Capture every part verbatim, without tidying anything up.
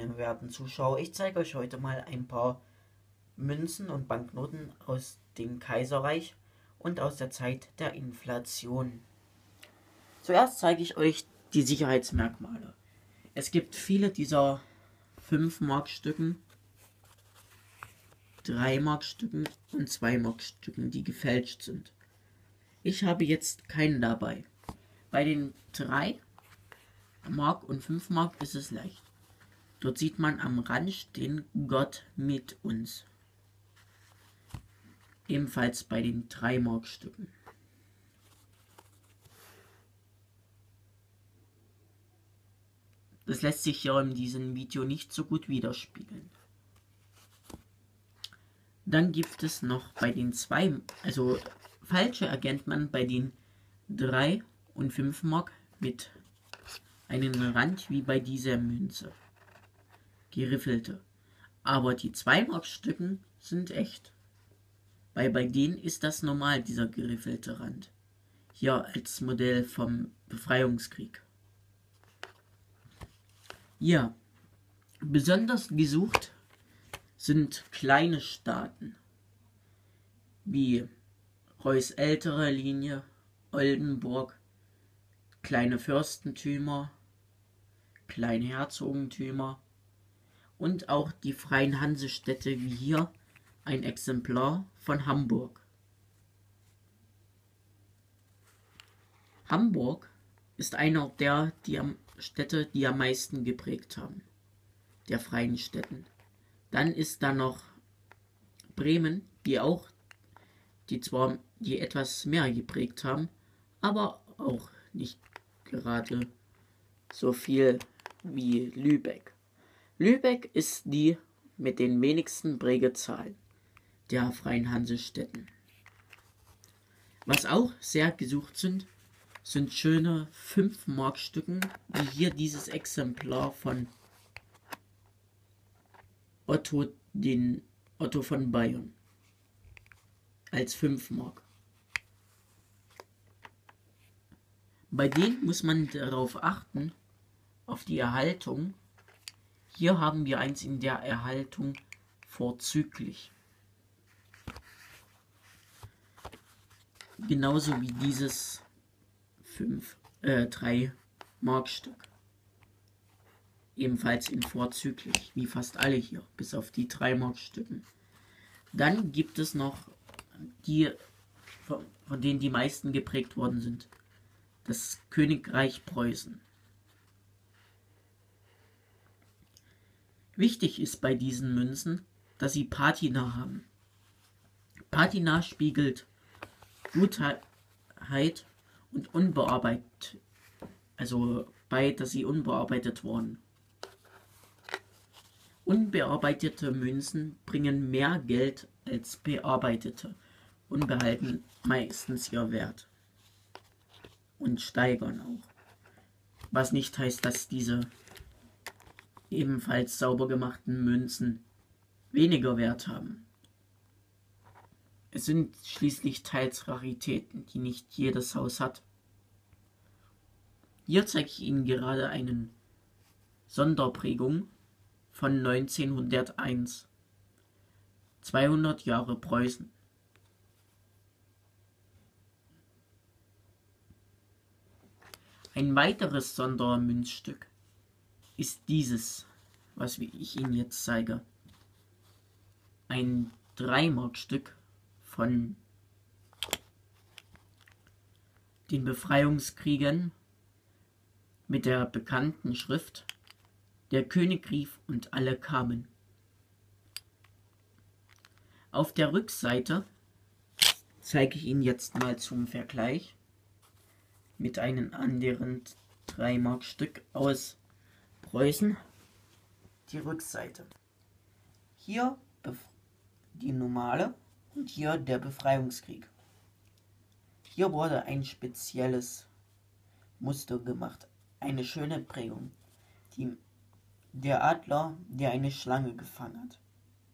meine werten Zuschauer, ich zeige euch heute mal ein paar Münzen und Banknoten aus dem Kaiserreich und aus der Zeit der Inflation. Zuerst zeige ich euch die Sicherheitsmerkmale. Es gibt viele dieser fünf Mark Stücken, drei Mark Stücken und zwei Mark Stücken, die gefälscht sind. Ich habe jetzt keinen dabei. Bei den drei Mark und fünf Mark ist es leicht. Dort sieht man am Rand stehen Gott mit uns. Ebenfalls bei den drei Mark Stücken. Das lässt sich ja in diesem Video nicht so gut widerspiegeln. Dann gibt es noch bei den zwei, also falsche erkennt man bei den drei und fünf Mark mit einem Rand wie bei dieser Münze. Geriffelte. Aber die zwei Mark Stücken sind echt. Weil bei denen ist das normal, dieser geriffelte Rand. Hier als Modell vom Befreiungskrieg. Ja, besonders gesucht sind kleine Staaten, wie Reuß ältere Linie, Oldenburg, kleine Fürstentümer, kleine Herzogentümer und auch die freien Hansestädte, wie hier ein Exemplar von Hamburg. Hamburg ist einer der die am Städte, die am meisten geprägt haben, der freien Städten. Dann ist da noch Bremen, die auch, die zwar die etwas mehr geprägt haben, aber auch nicht gerade so viel wie Lübeck. Lübeck ist die mit den wenigsten Prägezahlen der freien Hansestädten. Was auch sehr gesucht sind, sind schöne fünf Mark Stücken, wie hier dieses Exemplar von Otto, den Otto von Bayern, als fünf Mark. Bei denen muss man darauf achten, auf die Erhaltung. Hier haben wir eins in der Erhaltung vorzüglich. Genauso wie dieses fünf, äh, drei Mark Stück. Ebenfalls in vorzüglich, wie fast alle hier, bis auf die drei Mark Stücken. Dann gibt es noch die, von, von denen die meisten geprägt worden sind. Das Königreich Preußen. Wichtig ist bei diesen Münzen, dass sie Patina haben. Patina spiegelt Gutheit und unbearbeitet, also bei, dass sie unbearbeitet wurden. Unbearbeitete Münzen bringen mehr Geld als bearbeitete und behalten meistens ihr Wert und steigern auch. Was nicht heißt, dass diese ebenfalls sauber gemachten Münzen weniger Wert haben. Es sind schließlich teils Raritäten, die nicht jedes Haus hat. Hier zeige ich Ihnen gerade eine Sonderprägung von neunzehnhunderteins. zweihundert Jahre Preußen. Ein weiteres Sondermünzstück ist dieses, was ich Ihnen jetzt zeige. Ein drei Mark Stück von den Befreiungskriegen mit der bekannten Schrift Der König rief und alle kamen. Auf der Rückseite zeige ich Ihnen jetzt mal zum Vergleich mit einem anderen drei Mark Stück aus Preußen. Die Rückseite. Hier die normale und hier der Befreiungskrieg. Hier wurde ein spezielles Muster gemacht, eine schöne Prägung. Die, der Adler, der eine Schlange gefangen hat.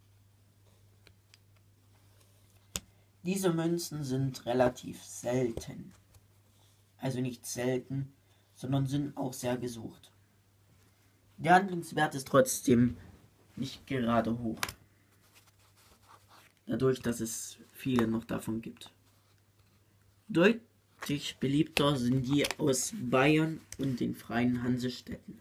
Diese Münzen sind relativ selten. Also nicht selten, sondern sind auch sehr gesucht. Der Handlungswert ist trotzdem nicht gerade hoch. Dadurch, dass es viele noch davon gibt. Deutlich beliebter sind die aus Bayern und den freien Hansestädten.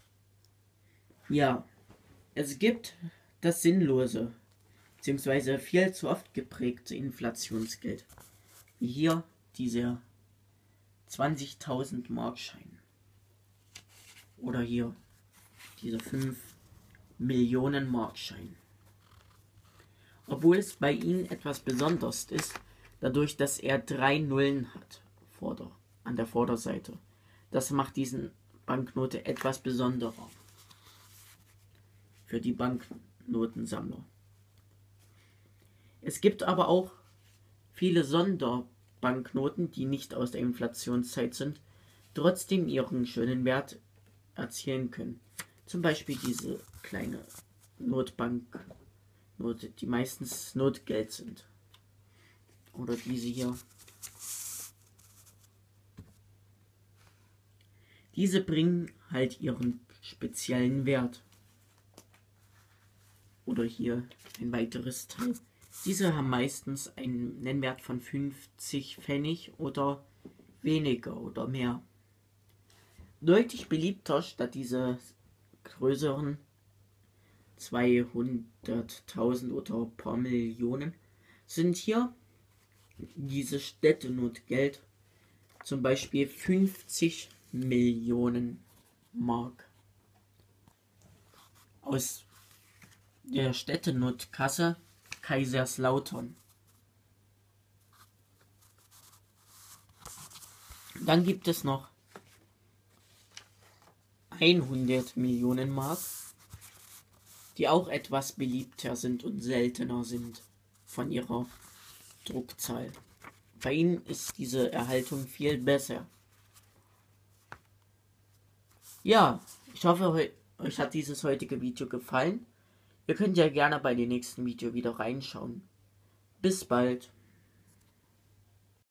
Ja, es gibt das sinnlose, beziehungsweise viel zu oft geprägte Inflationsgeld. Wie hier dieser zwanzigtausend Mark Schein. Oder hier dieser fünf Millionen Mark Schein. Obwohl es bei ihnen etwas Besonderes ist, dadurch, dass er drei Nullen hat vorder, an der Vorderseite. Das macht diesen Banknote etwas besonderer für die Banknotensammler. Es gibt aber auch viele Sonderbanknoten, die nicht aus der Inflationszeit sind, trotzdem ihren schönen Wert erzielen können. Zum Beispiel diese kleine Notbanknote, die meistens Notgeld sind. Oder diese hier. Diese bringen halt ihren speziellen Wert. Oder hier ein weiteres Teil. Diese haben meistens einen Nennwert von fünfzig Pfennig oder weniger oder mehr. Deutlich beliebter statt diese größeren zweihunderttausend oder ein paar Millionen sind hier diese Städtenotgeld, zum Beispiel fünfzig Millionen Mark. Aus der Städtenotkasse Kaiserslautern. Dann gibt es noch hundert Millionen Mark, die auch etwas beliebter sind und seltener sind von ihrer Druckzahl. Bei ihnen ist diese Erhaltung viel besser. Ja, ich hoffe, euch hat dieses heutige Video gefallen. Ihr könnt ja gerne bei dem nächsten Video wieder reinschauen. Bis bald.